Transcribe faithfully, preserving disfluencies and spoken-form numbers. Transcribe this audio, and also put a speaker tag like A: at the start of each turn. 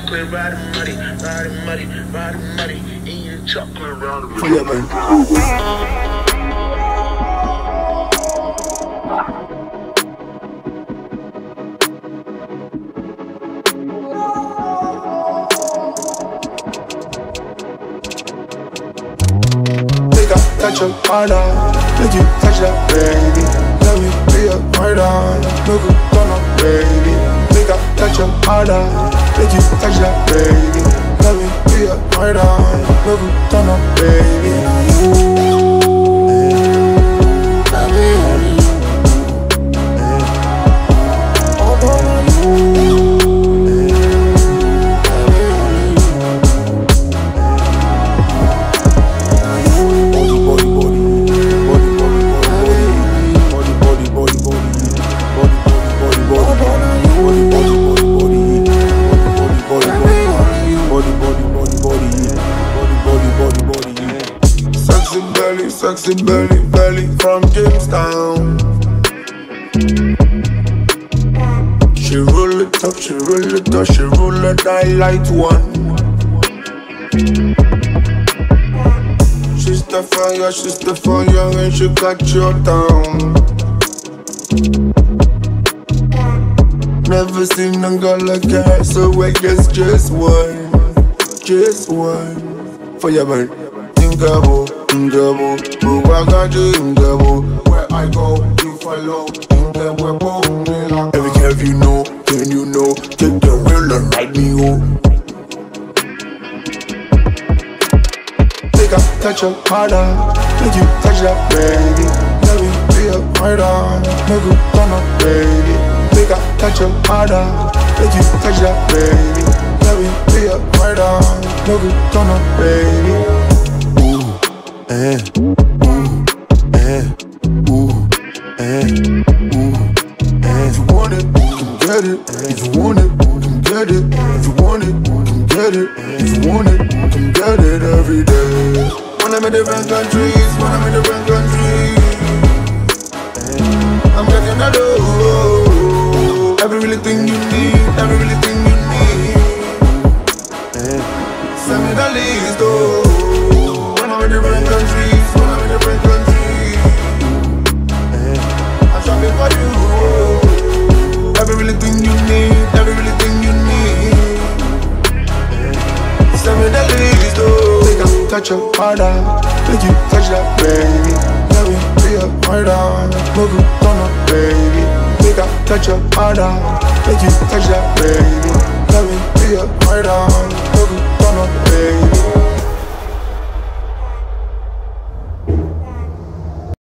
A: chocolate, riding muddy, riding muddy, riding muddy, in your chocolate round the
B: yeah, man. Touch your harder, make you touch that baby. Let me be a murder, no good on no baby. Make I touch your harder, make you touch that baby. Let me be a murder, no good on no baby. Sexy belly, belly from Jamestown. She roll it up, she roll it up, she roll it I light one. She's the fire, she's the fire, and she got you down. Never seen a girl like her, so I guess just one, just one. For your man, Ingabo. Ingabo, oh I got you Ingabo. Where I go, you follow. Ingabo, every curve you know, can you know? Take the wheel and ride me home. Take a touch of harder, make you touch that baby. Let me be a murder, no good on no baby. Take a touch of harder, make you touch that baby. Let me be a murder, no good on no baby. Eh, ooh, eh, ooh, eh, ooh, eh. If you want it, you can get it. If you want it, you can get it. If you want it, you can get it. If you want it, you can get it every day. When I'm in different countries, when I'm in different countries, I'm getting a dough. Every really thing you need, every really thing you need. Send me the list, oh. In different countries, when I'm in different countries, I'm shopping for you. Every really thing you need, every really thing you need. Send me the list, oh. Take a touch of harder, make you touch that baby. Let me be a murder, no good on no baby. Take a touch of harder, make you touch that baby. Let me be a murder, no good on no baby.